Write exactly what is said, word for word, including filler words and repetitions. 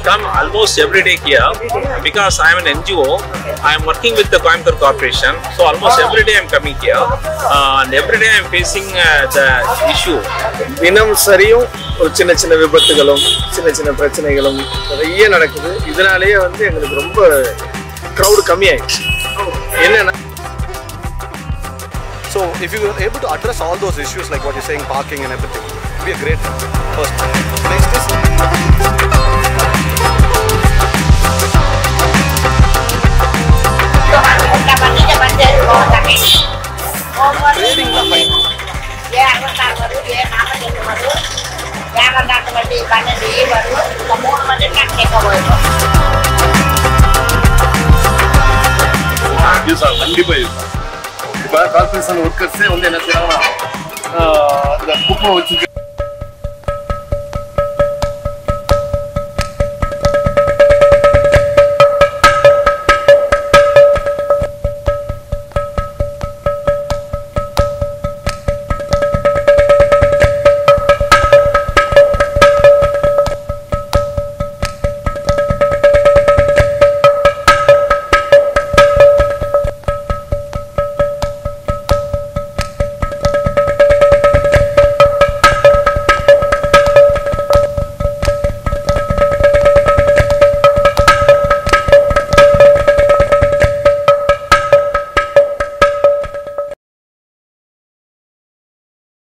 come almost every day here because I am an N G O. I am working with the Coimbatore Corporation, so almost every day I am coming here, uh, and every day I am facing uh, the issue. தினம் சரியும் ஒரு சின்ன சின்ன விபத்துகளும் சின்ன சின்ன பிரச்சனைகளும் நிறைய நடக்குது. இதனாலேயே வந்து எங்களுக்கு ரொம்ப crowd கம்மியாயிடுச்சு. என்னன்னா So if you were able to address all those issues like what you're saying, parking and everything, it would be a great first place. This trading the height. Yeah, I'm not going to do it. I'm not going to do it. Yeah, I'm not going to do it. I'm not going to do it. Yes, sir. கண்டிப்பா இப்போ corporation ஒர்க்கர்ஸே வந்து என்ன செய்யறாங்கன்னா இந்த குப்பை வச்சு